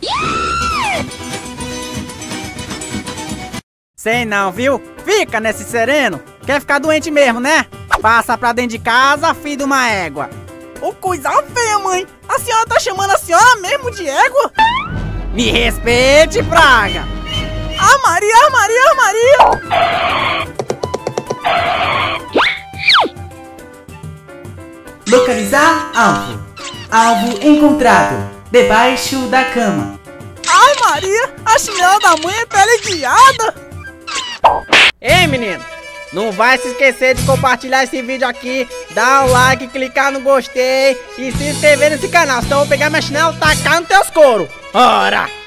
Sei não, viu? Fica nesse sereno. Quer ficar doente mesmo, né? Passa pra dentro de casa, filho de uma égua. Ô, coisa feia, mãe. A senhora tá chamando a senhora mesmo de égua? Me respeite, praga. Ah, Maria, ah, Maria, ah, Maria. Localizar alvo. Alvo encontrado. Debaixo da cama. Ai, Maria, a chinela da mãe é teleguiada. Ei, menino, não vai se esquecer de compartilhar esse vídeo aqui, dar um like, clicar no gostei e se inscrever nesse canal, senão eu vou pegar minha chinela e tacar nos teus coros. Ora!